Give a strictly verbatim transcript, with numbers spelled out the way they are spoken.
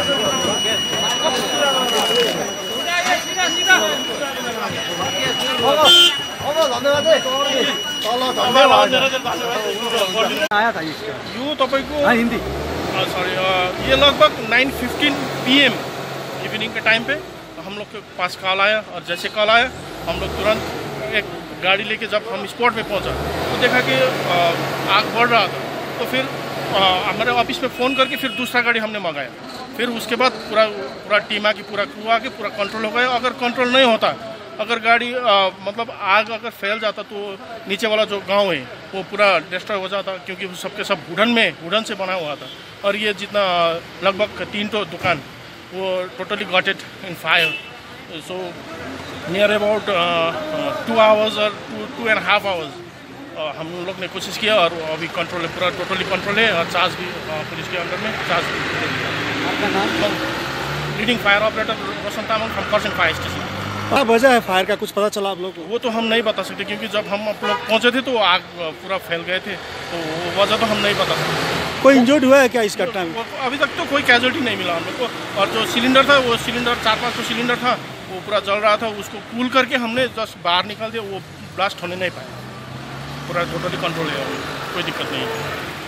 आया था इसका यो तपाईँको हिंदी सॉरी ये लगभग नाइन फिफ्टीन पी एम इवनिंग के टाइम पे हम लोग के पास कॉल आया और जैसे कॉल आया हम लोग तुरंत एक गाड़ी लेके जब हम स्पॉट पे पहुंचा तो देखा कि आग बढ़ रहा था। तो फिर हमारे ऑफिस में फ़ोन करके फिर दूसरा गाड़ी हमने मंगाया। फिर उसके बाद पूरा पूरा टीम आके पूरा क्रू आके पूरा कंट्रोल हो गया। अगर कंट्रोल नहीं होता, अगर गाड़ी आ, मतलब आग अगर फैल जाता तो नीचे वाला जो गांव है वो पूरा डिस्ट्रॉय हो जाता, क्योंकि वो सबके सब वुडन में वुडन से बना हुआ था। और ये जितना लगभग तीन तो दुकान वो totally gotted in fire. So near about two hours और two two and half hours हम लोग ने कोशिश किया और अभी कंट्रोल है, पूरा टोटली कंट्रोल है। और चार्ज भी पुलिस के अंदर में चार्ज भी। आपका नाम? Leading fire operator Roshan Tamang from Kurseong fire station. क्या वजह है फायर का, कुछ पता चला आप लोग को? वो तो हम नहीं बता सकते, क्योंकि जब हम आप लोग पहुँचे थे तो आग पूरा फैल गए थे, तो वो वजह तो हम नहीं बता सकते। कोई इंजर्ड हुआ है क्या इस घटना में? अभी तक तो कोई कैजुअलिटी नहीं मिला हम लोग को। और जो सिलेंडर था वो सिलेंडर चार पाँच सौ सिलेंडर था, वो पूरा जल रहा था। उसको कूल करके हमने जस्ट बाहर निकाल दिया, वो ब्लास्ट होने नहीं पाया। पूरा टोटली कंट्रोल है, कोई दिक्कत नहीं है।